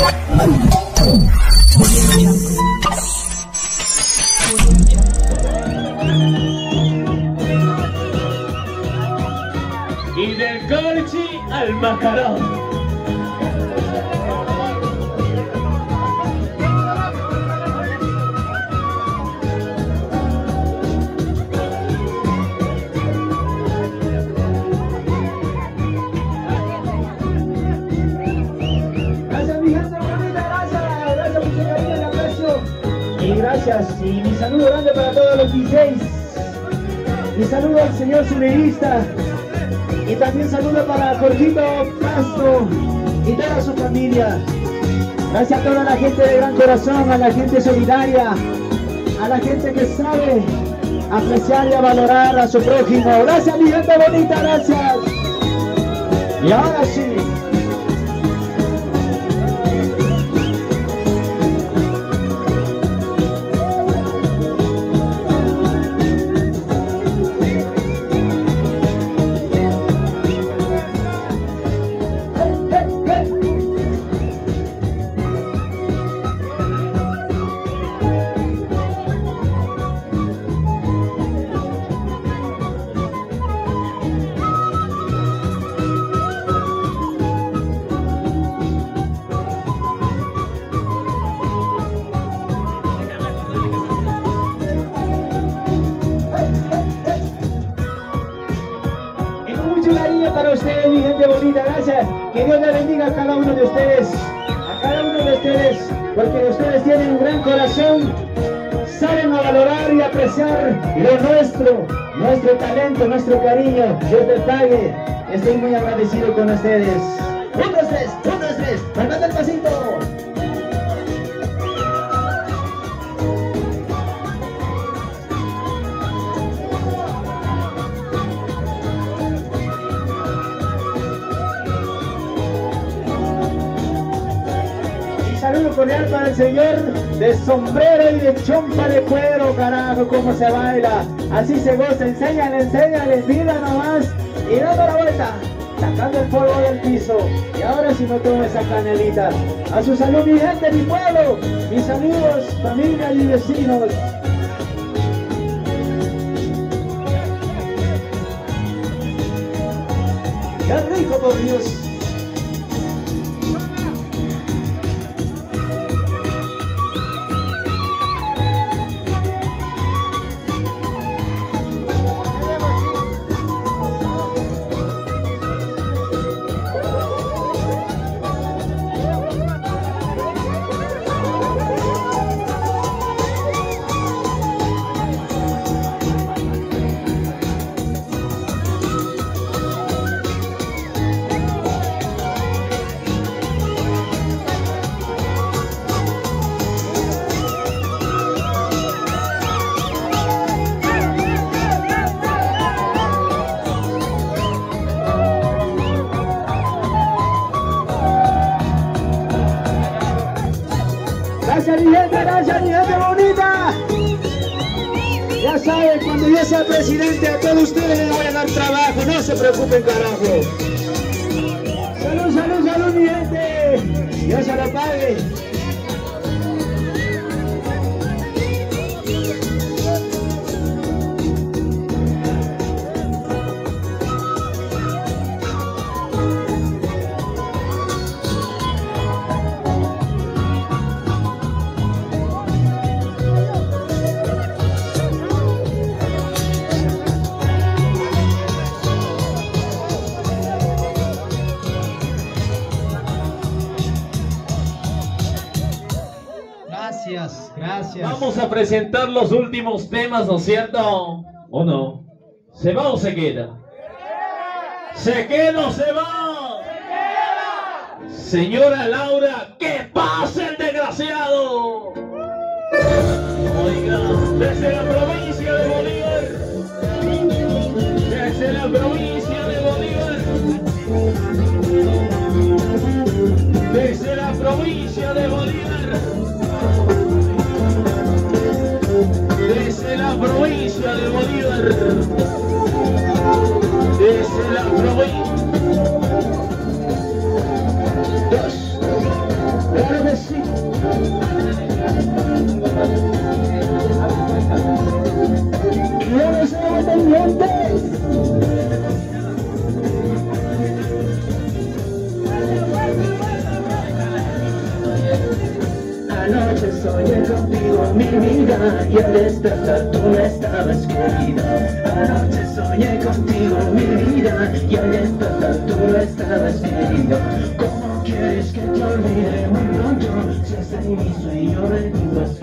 Y del Corchi al Macarón. Gracias, y mi saludo grande para todos los DJs. Mi saludo al señor sonidista. Y también saludo para Jorgito Castro y toda su familia. Gracias a toda la gente de gran corazón, a la gente solidaria, a la gente que sabe apreciar y a valorar a su prójimo. Gracias, mi gente bonita, gracias. Y ahora sí. Para ustedes, mi gente bonita, gracias. Que Dios les bendiga a cada uno de ustedes, porque ustedes tienen un gran corazón, saben valorar y apreciar lo nuestro talento, nuestro cariño. Dios les pague. Estoy muy agradecido con ustedes. 1, 2, 3, 1, 2, 3, ¡palmando el pasito! Saludo cordial para el señor de sombrero y de chompa de cuero, carajo, cómo se baila, así se goza, enséñale, mira nomás, y dando la vuelta, sacando el polvo del piso, y ahora sí me tomo esa canelita. A su salud, mi gente, mi pueblo, mis amigos, familia y vecinos. ¡Qué rico, por Dios! Gracias mi gente bonita. Ya saben, cuando yo sea presidente a todos ustedes les voy a dar trabajo, no se preocupen, carajo. Salud mi gente. Dios se lo pague. Gracias. Vamos a presentar los últimos temas, ¿no es cierto? ¿O no? ¿Se va o se queda? ¿Se queda o se va? Señora Laura, ¡que pase el desgraciado! Oiga, desde la provincia de Bolívar, desde la provincia de Bolívar, desde la provincia de Bolívar, desde la provincia de Bolívar, desde la provincia. Anoche soñé contigo, mi vida, y al despertar tú no estabas, querida. Anoche soñé contigo, mi vida, y al despertar tú no estabas, querida. ¿Cómo quieres que te olvide muy pronto? Si hasta en mi sueño revivo